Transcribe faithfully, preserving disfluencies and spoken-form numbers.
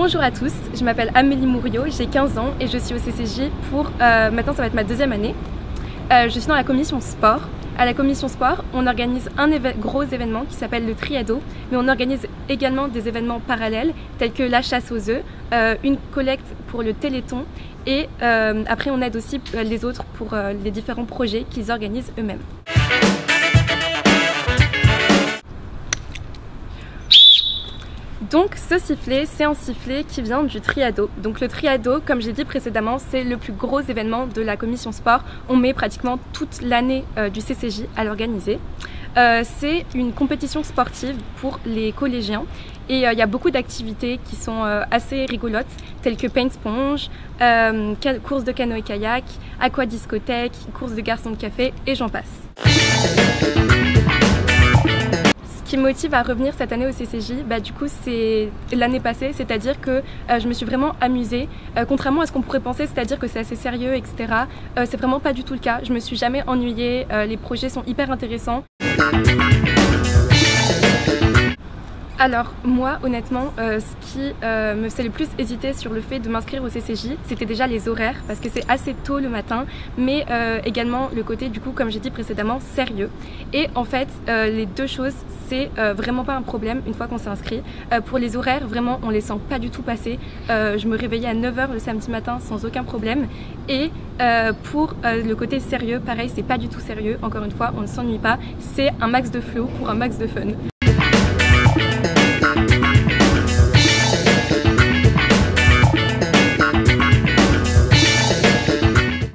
Bonjour à tous, je m'appelle Amélie Mouriot, j'ai quinze ans et je suis au C C J pour, euh, maintenant ça va être ma deuxième année. Euh, je suis dans la commission sport. À la commission sport, on organise un éve gros événement qui s'appelle le Triado, mais on organise également des événements parallèles tels que la chasse aux œufs, euh, une collecte pour le Téléthon et euh, après on aide aussi les autres pour euh, les différents projets qu'ils organisent eux-mêmes. Donc ce sifflet, c'est un sifflet qui vient du Triado. Donc le Triado, comme j'ai dit précédemment, c'est le plus gros événement de la commission sport. On met pratiquement toute l'année euh, du C C J à l'organiser. Euh, c'est une compétition sportive pour les collégiens et il euh, y a beaucoup d'activités qui sont euh, assez rigolotes telles que paint sponge, euh, course de canoë-kayak, aquadiscothèque, course de garçons de café et j'en passe. Ce qui me motive à revenir cette année au C C J, bah, du coup c'est l'année passée, c'est-à-dire que euh, je me suis vraiment amusée, euh, contrairement à ce qu'on pourrait penser, c'est-à-dire que c'est assez sérieux, et cetera. Euh, c'est vraiment pas du tout le cas, je me suis jamais ennuyée, euh, les projets sont hyper intéressants. Alors moi honnêtement euh, ce qui euh, me faisait le plus hésiter sur le fait de m'inscrire au C C J, c'était déjà les horaires parce que c'est assez tôt le matin, mais euh, également le côté du coup comme j'ai dit précédemment sérieux. Et en fait euh, les deux choses c'est euh, vraiment pas un problème une fois qu'on s'est inscrit. Euh, pour les horaires vraiment on les sent pas du tout passer, euh, je me réveillais à neuf heures le samedi matin sans aucun problème et euh, pour euh, le côté sérieux pareil c'est pas du tout sérieux, encore une fois on ne s'ennuie pas, c'est un max de flow pour un max de fun.